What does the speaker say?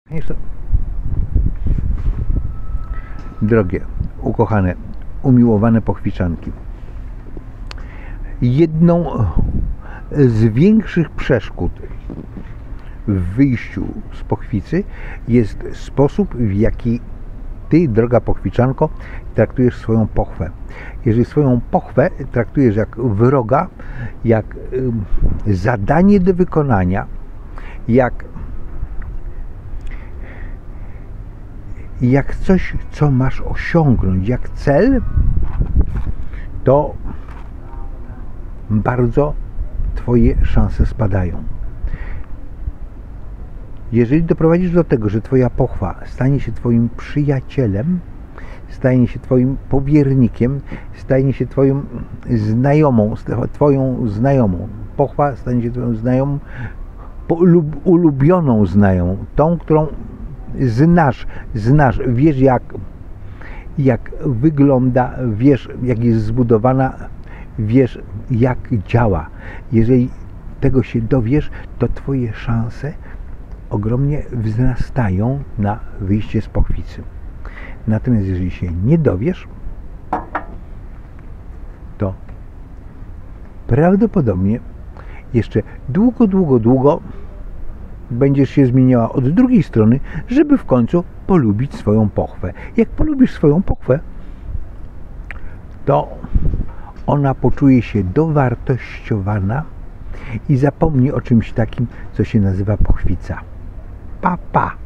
Drogie, ukochane, umiłowane pochwiczanki, jedną z większych przeszkód w wyjściu z pochwicy jest sposób, w jaki ty, droga pochwiczanko, traktujesz swoją pochwę. Jeżeli swoją pochwę traktujesz jak wroga, jak zadanie do wykonania, jak coś, co masz osiągnąć, jak cel, to bardzo twoje szanse spadają. Jeżeli doprowadzisz do tego, że twoja pochwa stanie się twoim przyjacielem, stanie się twoim powiernikiem, stanie się twoją znajomą, pochwa stanie się twoją znajomą, ulubioną znajomą, tą, którą znasz, wiesz jak wygląda, wiesz jak jest zbudowana, wiesz jak działa. Jeżeli tego się dowiesz, to twoje szanse ogromnie wzrastają na wyjście z pochwicy. Natomiast jeżeli się nie dowiesz, to prawdopodobnie jeszcze długo będziesz się zmieniała od drugiej strony, żeby w końcu polubić swoją pochwę. Jak polubisz swoją pochwę, to ona poczuje się dowartościowana i zapomni o czymś takim, co się nazywa pochwica. Pa, pa!